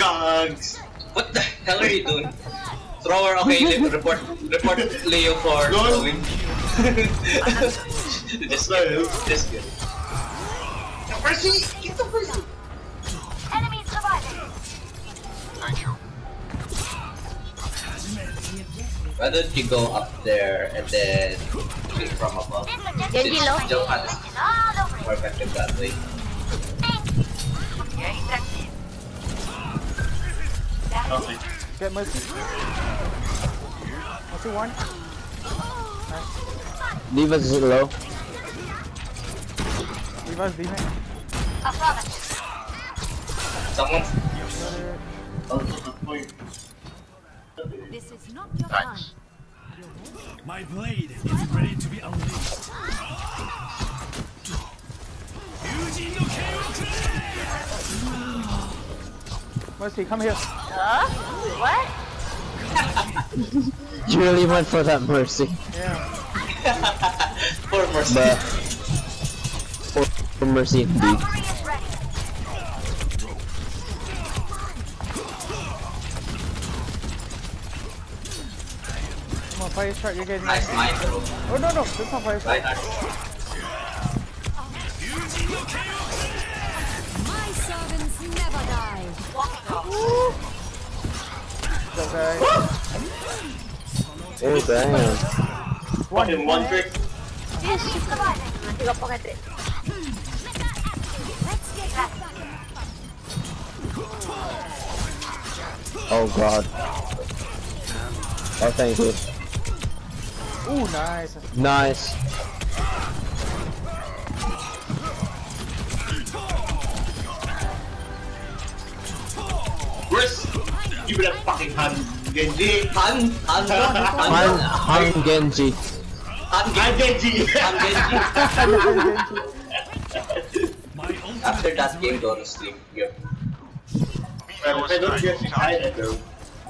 Dogs! What the hell are you doing? Thrower, okay, report Leo for throwing. Just kidding. Mercy! Get the mercy! Enemies surviving. Thank you. Why don't you go up there and then shoot from above? Genji low. Jump at this more effective that way. Okay. Get Mercy. Mercy one. Nice. Diva's is low. Diva's behind. Someone. Oh, good point. This is not your time. Thanks. My blade is ready to be unleashed. Mercy, come here. What? You really went for that Mercy. Yeah. Poor Mercy. But for Mercy indeed. Cavalry is ready. Come on, fire shot, you're getting Nice mind throw. Oh no, that's not fire shot. Right hand. My servants never die. Okay. Oh damn. Fucking one trick. Yes, she's surviving. Tiga pocket. Let's get back. Oh god. Oh thank you. Ooh, nice. Nice. Chris! Give me that fucking hand, Genji! Han Genji. I'm Genji! After that game, go to sleep. Yep. But if I don't get excited though.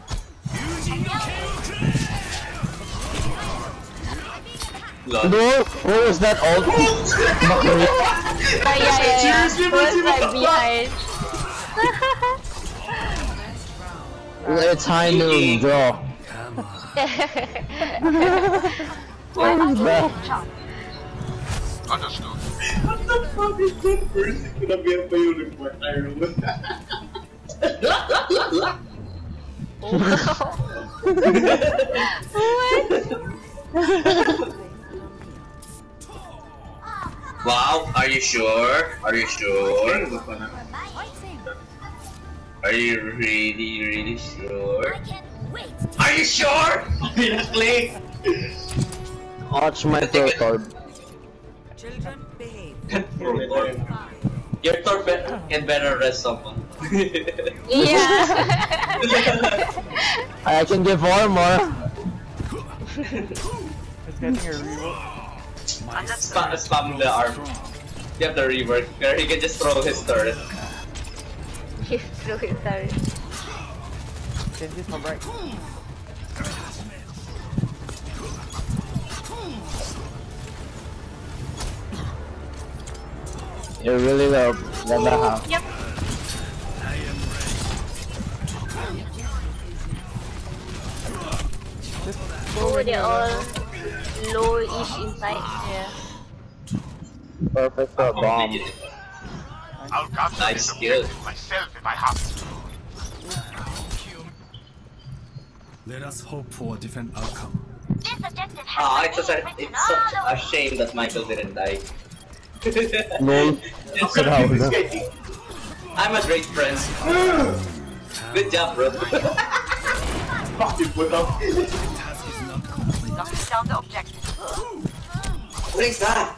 Lord. No! What was that ult? Seriously, Who was like behind? It's high noon, draw. What is that? Understood. What the fuck is that person? Kinabihan pa yung report Iron Man. Wow, are you sure? Are you sure? Are you really sure? Are you sure? Seriously? Watch my Protorb. Children behave. Your torped can better rest someone. Yeah. I can give armor. It's getting a reroll. Spam the arm. You have the rework. He can just throw his turret. He's through his turret. Genji's top right. You're really low. Let that happen. Yep. Oh, they're all low-ish inside. Yeah. Perfect for a bomb. I'll capture Nice this skill. objective myself if I have to. Let us hope for a different outcome. This objective Ah, has it's such a shame that Michael didn't die. No. Sit down. I'm a great friend. Good job, bro. Fucking put up. Knocking down the objective. What is that?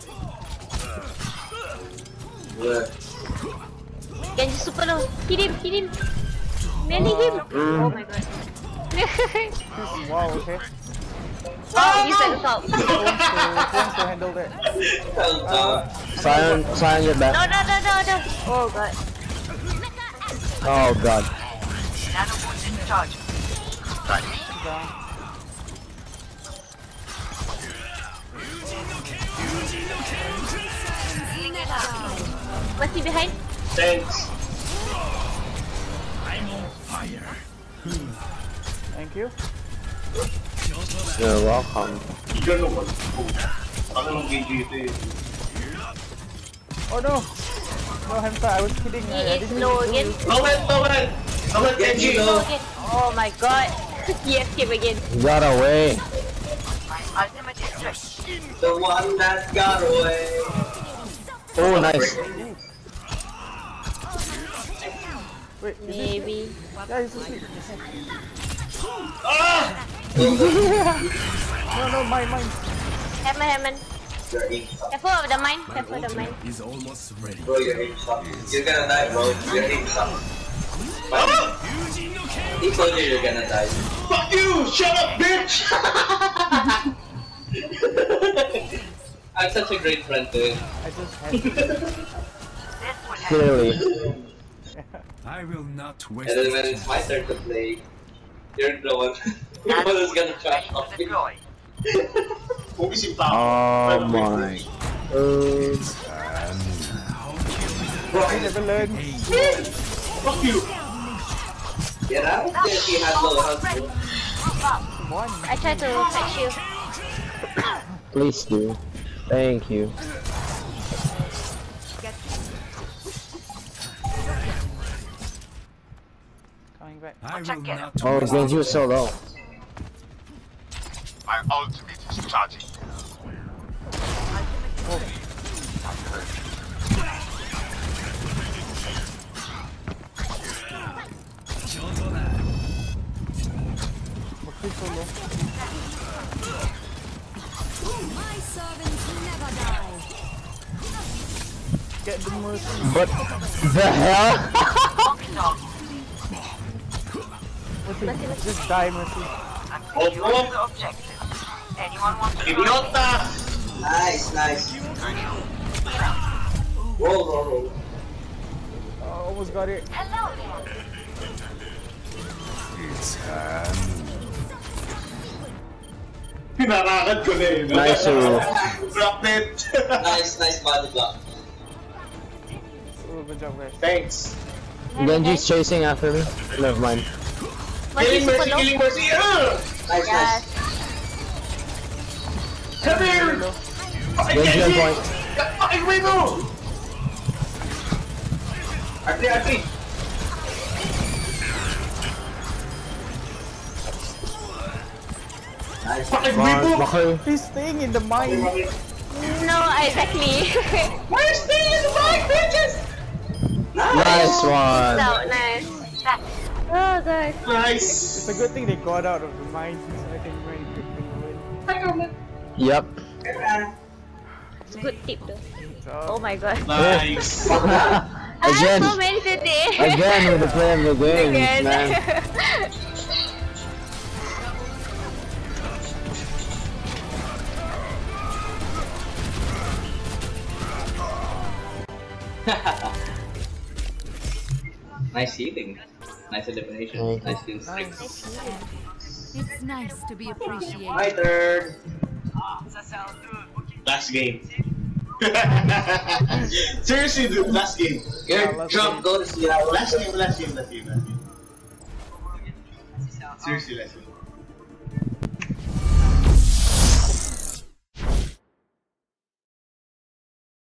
What? Genji super low. Hit him. Many him. Oh my god. Wow, okay. Oh, he's at the top. Who wants to handle that? Silent your back. No. Oh god. Oh god. Nanobots in charge. Thanks. Down. What's he behind? Thanks. Thank you. You're welcome. Eager naman. Ako ng Genji ito eh. Oh no! No, Hamza, I was kidding. He I is didn't low mean to again. do Tawad, Genji! Genji, no. Oh my god. He escaped again. Got away. My ultimate is ready. The one that got away. Oh, nice. Wait, is this Maybe. Yeah, he's asleep. Ah! No, mine. Hammond. You're in some. Careful of the mine. My Careful of the mine. ultimate is almost ready. Bro, you're in some. You're gonna die, bro. You're in some. Ah! He told you you're gonna die. Fuck you! Shut up, bitch! I'm such a great friend to him. I just had to. This will help. Clearly. I will not waste And then when this it's my turn to play, you're the one, you're the one who's gonna trash Ready off to me. deploy. Pumisip pa ako. Oh my. Bro, I never learned. Fuck you! get out there, he has low health. Come on. I try to fetch you. Please do. Thank you. Coming back. I will not Oh, waste Genji was so low. My ultimate is charging. Bakit so low? My servants never die. Get the mercy. But the hell? Mercy, just die, Mercy. I'm securing the objective. Anyone want to join? Idiota! Nice. Roll. Oh, almost got it. Hello there. Pinarakan ko na eh. Nice, Drop it! Nice body block. Oh, good job, guys. Thanks. Genji's chasing after me. Never mind. Killing super Mercy, low. killing Mercy! Ah! Yes. Come here! Fucking Genji on Genji! point. Fucking Wigo! Arti! Fucking Wigo! Bakay. He's staying in the mine. No, exactly. We're staying in the mine, bitches! Nice one. So nice. Oh god. Nice! It's a good thing they got out of the mine so I can very quickly win. Yep. It's a good tip though. Good job. Oh my god. Nice! I have Again. so many today. Again with the play of the game, Again. man. Nice healing. Nice elimination. Nice kill streak. It's nice to be appreciated. My turn. Last game. Seriously, dude, last game. You're drunk, go to sleep. Last game. Seriously, last game.